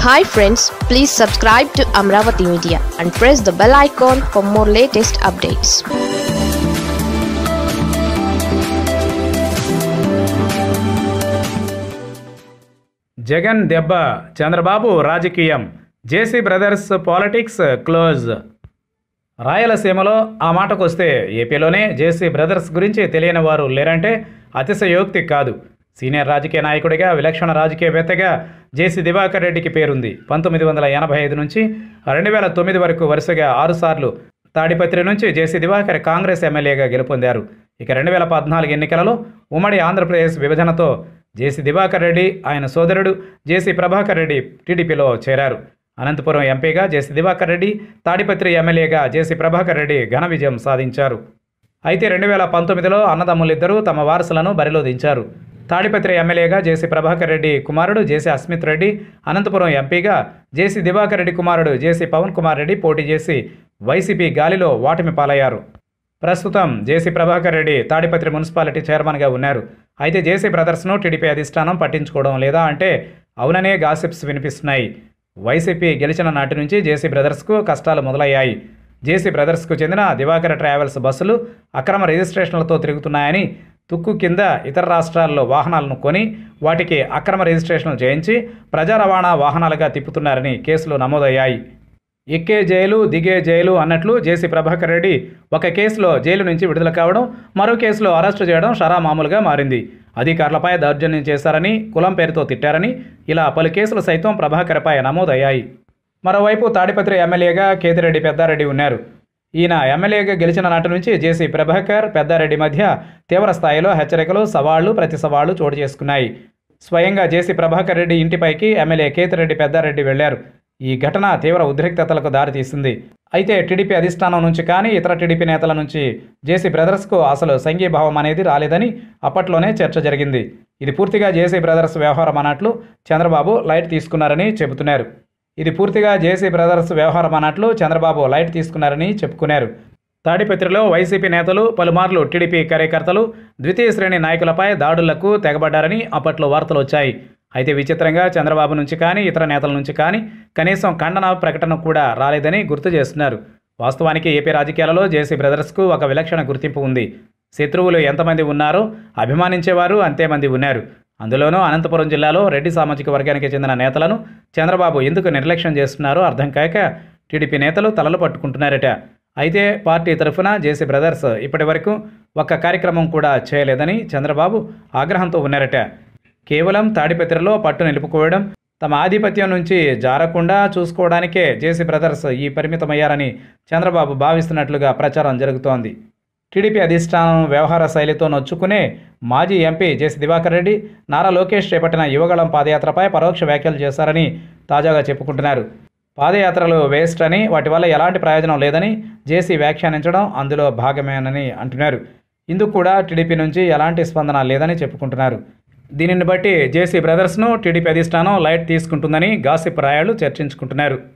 Hi friends, please subscribe to Amaravathi Media and press the bell icon for more latest updates. Jagan దెబ్బ చంద్రబాబు రాజకీయం JC brothers politics close. రాయలసీమలో ఆ మాటకొస్తే ఏపీలోనే JC brothers గురించి తెలియని వారు లేరంటే అతిశయోక్తి కాదు. సీనియర్ రాజకీయ నాయకుడిగా, విలక్షణ రాజకీయవేత్తగా జేసీ దివాకర్ రెడ్డికి పేరుంది. 1985 నుంచి 2009 వరకు వరుసగా 6 సార్లు తాడిపత్రి నుంచి జేసీ దివాకర్ కాంగ్రెస్ ఎమ్మెల్యేగా గెలుపొందారు. ఇక 2014 ఎన్నికలలో ఉమ్మడి ఆంధ్రప్రదేశ్ విభజనతో జేసీ దివాకర్ రెడ్డి, ఆయన సోదరుడు జేసీ ప్రభాకర్ రెడ్డి టీడీపీలో చేరారు. అనంతపురం ఎంపీగా జేసీ దివాకర్ రెడ్డి, తాడిపత్రి ఎమ్మెల్యేగా జేసీ ప్రభాకర్ రెడ్డి ఘన విజయం సాధించారు. అయితే 2019లో అన్నదమ్ములిద్దరూ తమ వారసులను బరిలో దించారు. తాడిపత్రి ఎమ్మెల్యేగా జేసీ ప్రభాకర్ రెడ్డి కుమారుడు జేసీ అస్మిత్ రెడ్డి, అనంతపురం ఎంపీగా జేసీ దివాకర్ రెడ్డి కుమారుడు జేసీ పవన్ కుమార్ రెడ్డి పోటీ చేసి వైసీపీ గాలిలో ఓటమి పాలయ్యారు. ప్రస్తుతం జేసీ ప్రభాకర్ రెడ్డి తాడిపత్రి మున్సిపాలిటీ చైర్మన్గా ఉన్నారు. అయితే జేసీ బ్రదర్స్ను టీడీపీ అధిష్టానం పట్టించుకోవడం లేదా అంటే అవుననే గాసిప్స్ వినిపిస్తున్నాయి. వైసీపీ గెలిచిన నాటి నుంచి జేసీ బ్రదర్స్కు కష్టాలు మొదలయ్యాయి. జేసీ బ్రదర్స్కు చెందిన దివాకర్ ట్రావెల్స్ బస్సులు అక్రమ రిజిస్ట్రేషన్లతో తిరుగుతున్నాయని, తుక్కు కింద ఇతర రాష్ట్రాల్లో వాహనాలను కొని వాటికి అక్రమ రిజిస్ట్రేషన్లు చేయించి ప్రజా రవాణా వాహనాలుగా తిప్పుతున్నారని కేసులు నమోదయ్యాయి. ఎక్కే జైలు, దిగే జైలు అన్నట్లు జేసీ ప్రభాకర్ రెడ్డి ఒక కేసులో జైలు నుంచి విడుదల కావడం, మరో కేసులో అరెస్టు చేయడం షరామామూలుగా మారింది. అధికారులపై దౌర్జన్యం చేశారని, కులం పేరుతో తిట్టారని ఇలా పలు కేసులు సైతం ప్రభాకర్పై నమోదయ్యాయి. మరోవైపు తాడిపత్రి ఎమ్మెల్యేగా కేతిరెడ్డి పెద్దారెడ్డి ఉన్నారు. ఈయన ఎమ్మెల్యేగా గెలిచిన నాటి నుంచి జేసీ ప్రభాకర్, పెద్దారెడ్డి మధ్య తీవ్ర స్థాయిలో హెచ్చరికలు, సవాళ్లు, ప్రతి సవాళ్లు చోటు చేసుకున్నాయి. స్వయంగా జేసీ ప్రభాకర్ రెడ్డి ఇంటిపైకి ఎమ్మెల్యే కేతిరెడ్డి పెద్దారెడ్డి వెళ్లారు. ఈ ఘటన తీవ్ర ఉద్రిక్తతలకు దారితీసింది. అయితే టీడీపీ అధిష్టానం నుంచి కానీ, ఇతర టీడీపీ నేతల నుంచి జేసీ బ్రదర్స్కు అసలు సంఘీభావం అనేది రాలేదని అప్పట్లోనే చర్చ జరిగింది. ఇది పూర్తిగా జేసీ బ్రదర్స్ వ్యవహారం అన్నట్లు చంద్రబాబు లైట్ తీసుకున్నారని చెప్పుకున్నారు. తాడిపత్రిలో వైసీపీ నేతలు పలుమార్లు టీడీపీ కార్యకర్తలు, ద్వితీయ శ్రేణి నాయకులపై దాడులకు తెగబడ్డారని అప్పట్లో వార్తలు వచ్చాయి. అయితే విచిత్రంగా చంద్రబాబు నుంచి కానీ, ఇతర నేతల నుంచి కానీ కనీసం ఖండన ప్రకటన కూడా రాలేదని గుర్తు చేస్తున్నారు. వాస్తవానికి ఏపీ రాజకీయాలలో జేసీ బ్రదర్స్కు ఒక విలక్షణ గుర్తింపు ఉంది. శత్రువులు ఎంతమంది ఉన్నారో అభిమానించేవారు అంతేమంది ఉన్నారు. అందులోనూ అనంతపురం జిల్లాలో రెడ్డి సామాజిక వర్గానికి చెందిన నేతలను చంద్రబాబు ఎందుకు నిర్లక్ష్యం చేస్తున్నారో అర్థం కాక టీడీపీ నేతలు తలలు పట్టుకుంటున్నారట. అయితే పార్టీ తరఫున జేసీ బ్రదర్స్ ఇప్పటి వరకు ఒక్క కార్యక్రమం కూడా చేయలేదని చంద్రబాబు ఆగ్రహంతో ఉన్నారట. కేవలం తాడిపత్రిలో పట్టు నిలుపుకోవడం, తమ ఆధిపత్యం నుంచి జారకుండా చూసుకోవడానికే జేసీ బ్రదర్స్ ఈ పరిమితమయ్యారని చంద్రబాబు భావిస్తున్నట్లుగా ప్రచారం జరుగుతోంది. టీడీపీ అధిష్టానం వ్యవహార శైలితో నొచ్చుకునే మాజీ ఎంపీ జేసీ దివాకర్ రెడ్డి, నారా లోకేష్ చేపట్టిన యువగళం పాదయాత్రపై పరోక్ష వ్యాఖ్యలు చేశారని తాజాగా చెప్పుకుంటున్నారు. పాదయాత్రలు వేస్ట్ అని, వాటి వల్ల ఎలాంటి ప్రయోజనం లేదని జేసీ వ్యాఖ్యానించడం అందులో భాగమేనని అంటున్నారు. ఇందుకు కూడా టీడీపీ నుంచి ఎలాంటి స్పందన లేదని చెప్పుకుంటున్నారు. దీనిని బట్టి జేసీ బ్రదర్స్ను టీడీపీ అధిష్టానం లైట్ తీసుకుంటుందని గాసిప్ రాయాళ్లు చర్చించుకుంటున్నారు.